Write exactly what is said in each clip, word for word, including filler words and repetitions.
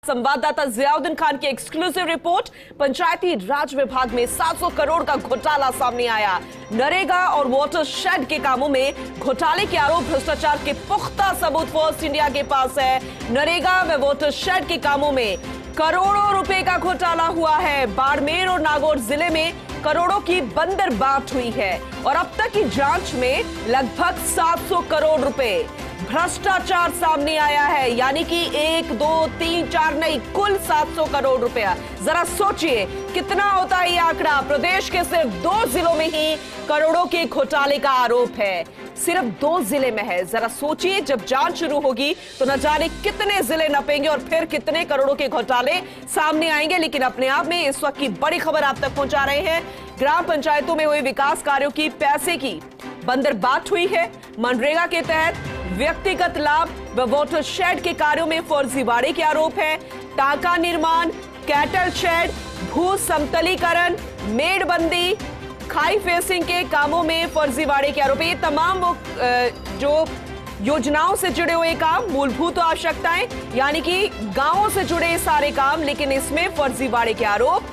संवाददाता जियाउद्दीन खान की exclusive report. पंचायती राज विभाग में सात सौ करोड़ का घोटाला सामने आया। नरेगा और वाटर शेड के कामों में घोटाले के आरोप, भ्रष्टाचार के पुख्ता सबूत फर्स्ट इंडिया के पास है। नरेगा व वाटर शेड के कामों में करोड़ों रुपए का घोटाला हुआ है। बाड़मेर और नागौर जिले में करोड़ों की बंदरबाट हुई है और अब तक की जांच में लगभग सात सौ करोड़ रुपए भ्रष्टाचार सामने आया है। यानी कि एक दो तीन चार नहीं, कुल सात सौ करोड़ रुपया। जरा सोचिए कितना होता है ये आंकड़ा। प्रदेश के सिर्फ दो जिलों में ही करोड़ों के घोटाले का आरोप है। सिर्फ दो जिले में है। जरा सोचिए जब जांच शुरू होगी तो न जाने कितने जिले नपेंगे और फिर कितने करोड़ों के घोटाले सामने आएंगे। लेकिन अपने आप में इस वक्त की बड़ी खबर आप तक पहुंचा रहे हैं। ग्राम पंचायतों में हुए विकास कार्यों की पैसे की बंदरबाट हुई है। मनरेगा के तहत व्यक्तिगत लाभ व वाटर शेड के कार्यों में फर्जीवाड़े के आरोप है। टाका निर्माण, कैटल शेड, भू समतलीकरण, मेड़बंदी, खाई फेसिंग के कामों में फर्जीवाड़े के आरोप है। ये तमाम वो जो योजनाओं से जुड़े हुए काम, मूलभूत आवश्यकताएं यानी कि गांवों से जुड़े सारे काम, लेकिन इसमें फर्जीवाड़े के आरोप।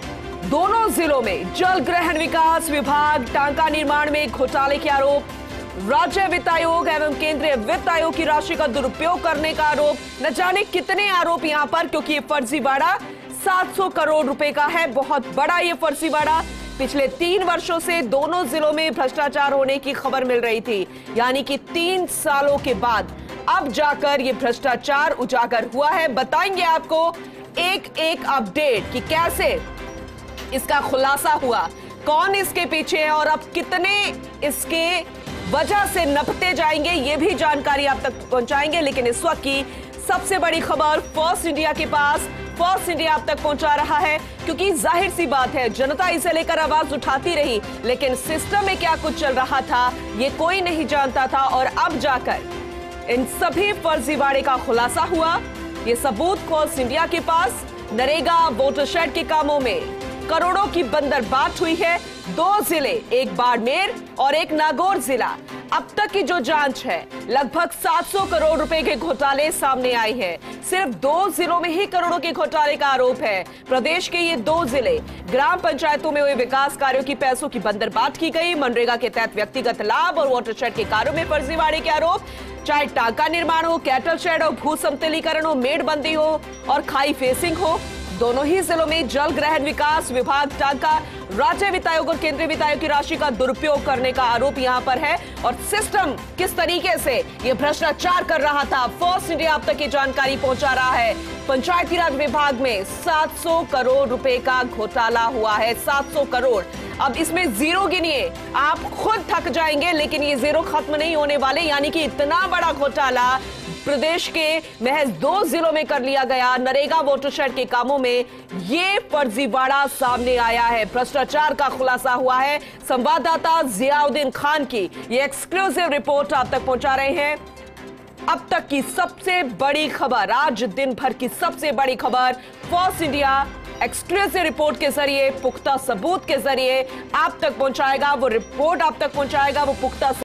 दोनों जिलों में जल ग्रहण विकास विभाग टांका निर्माण में घोटाले के आरोप। राज्य वित्त आयोग एवं केंद्रीय वित्त आयोग की राशि का दुरुपयोग करने का आरोप। न जाने कितने आरोप यहां पर, क्योंकि ये फर्जीवाड़ा सात सौ करोड़ रुपए का है। बहुत बड़ा ये फर्जीवाड़ा। पिछले तीन वर्षों से दोनों जिलों में भ्रष्टाचार होने की खबर मिल रही थी। यानी कि तीन सालों के बाद अब जाकर ये भ्रष्टाचार उजागर हुआ है। बताएंगे आपको एक एक अपडेट कि कैसे इसका खुलासा हुआ, कौन इसके पीछे है और अब कितने इसके वजह से नपते जाएंगे, ये भी जानकारी आप तक पहुंचाएंगे। लेकिन इस वक्त की सबसे बड़ी खबर फर्स्ट इंडिया के पास, फर्स्ट इंडिया आप तक पहुंचा रहा है, क्योंकि जाहिर सी बात है जनता इसे लेकर आवाज उठाती रही, लेकिन सिस्टम में क्या कुछ चल रहा था ये कोई नहीं जानता था। और अब जाकर इन सभी फर्जीवाड़े का खुलासा हुआ। ये सबूत फर्स्ट इंडिया के पास। नरेगा वाटर शेड के कामों में करोड़ों की बंदरबाट हुई है। दो जिले, एक बाड़मेर और एक नागौर जिला। अब तक की जो जांच है लगभग सात सौ करोड़ रुपए के घोटाले सामने आए हैं। सिर्फ दो जिलों में ही करोड़ों के घोटाले का आरोप है। प्रदेश के ये दो जिले, ग्राम पंचायतों में हुए विकास कार्यों की पैसों की बंदरबाट की गई। मनरेगा के तहत व्यक्तिगत लाभ और वाटर शेड के कार्यों में फर्जीवाड़े के आरोप। चाहे टाका निर्माण हो, कैटल शेड हो, भू समतलीकरण हो, मेड़बंदी हो और खाई फेसिंग हो, दोनों ही जिलों में जल ग्रहण विकास विभाग टांका, राज्य वित्त आयोग और केंद्रीय वित्त आयोग की राशि का दुरुपयोग करने का आरोप यहां पर है। और सिस्टम किस तरीके से ये भ्रष्टाचार कर रहा था, फर्स्ट इंडिया अब तक ये जानकारी पहुंचा रहा है। पंचायती राज विभाग में सात सौ करोड़ रुपए का घोटाला हुआ है। सात सौ करोड़। अब इसमें जीरो गिनिए, आप खुद थक जाएंगे, लेकिन ये जीरो खत्म नहीं होने वाले। यानी कि इतना बड़ा घोटाला प्रदेश के महज दो जिलों में कर लिया गया। नरेगा वाटर शेड के कामों में ये फर्जीवाड़ा सामने आया है। भ्रष्टाचार का खुलासा हुआ है। संवाददाता जियाउद्दीन खान की ये एक्सक्लूसिव रिपोर्ट आप तक पहुंचा रहे हैं। अब तक की सबसे बड़ी खबर, आज दिन भर की सबसे बड़ी खबर, फर्स्ट इंडिया एक्सक्लूसिव रिपोर्ट के जरिए, पुख्ता सबूत के जरिए आप तक पहुंचाएगा। वो रिपोर्ट आप तक पहुंचाएगा, वो पुख्ता